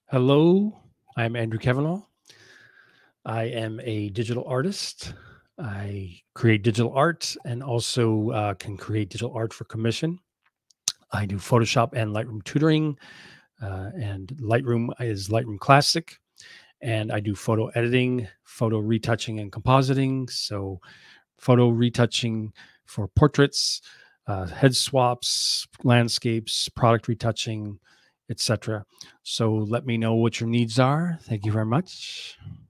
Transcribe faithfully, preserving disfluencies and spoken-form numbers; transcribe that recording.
Hello, I'm Andrew Kavanagh. I am a digital artist. I create digital art and also uh, can create digital art for commission. I do Photoshop and Lightroom tutoring, uh, and Lightroom is Lightroom Classic. And I do photo editing, photo retouching, and compositing. So, photo retouching for portraits, uh, head swaps, landscapes, product retouching, et cetera. So, let me know what your needs are. Thank you very much.